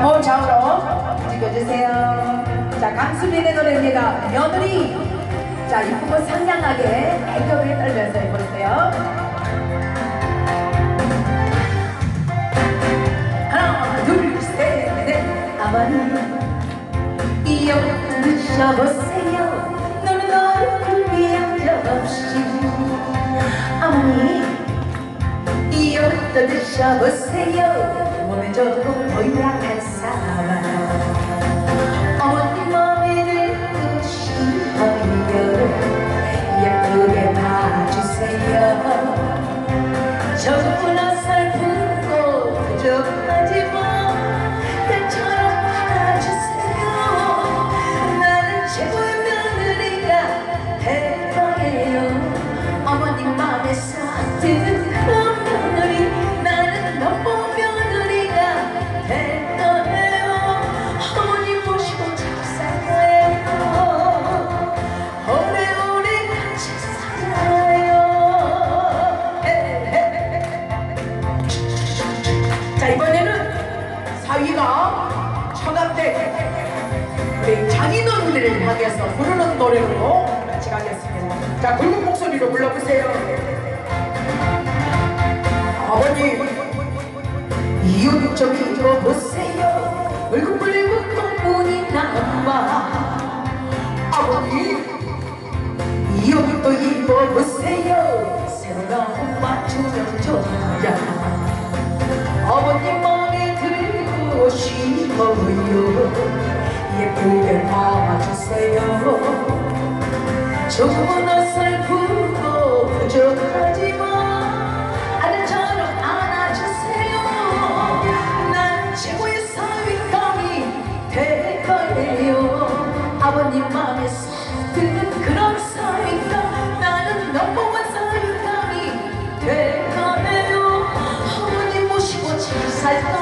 좌우로 움직여주세요. 자, 강수빈의 노래입니다. 며느리. 자, 이쁘고 상냥하게 애교를 떨면서 해보세요. 하나, 둘, 셋, 넷. 아버님, 이어 드셔보세요. 너는 얼굴 양념없이. 어머니, 이어부터 드셔보세요. 몸에 좋고 보약한 사람. 어머니 맘에 들고 싶어요. 예쁘게 봐주세요. 저보다 살프고 부족하지만 때처럼 봐주세요. 나는 최고의 며느리가 될 거예요. 어머니 맘에 싹 드는 그런 며느리. 나는 너무 며느리가 될 거예요. 어머니 모시고 잘 살아요. 오래오래 같이 살아요. 자, 이번에는 사위가 처남댁 우리 장인어른들을 향해서 부르는 노래로 같이 가겠습니다. 자, 굵은 목소리로 불러보세요. 아버님, 이옷 좀 입어보세요. 울긋불긋 똥문이 남아. 아버님, 이옷도 입어보세요. 새로 나온 맞춤형 좋아야. 아버님 맘에 들고 싶어요. 예쁘게 봐주세요. 조금은 슬프고 부족하지만 아들처럼 안아주세요. 난 최고의 사위감이 될 거예요. 아버님 맘에 싹 드는 그런 사위감. 나는 넘버원 사위감이 될 거예요. 어머니 모시고 잘 살까.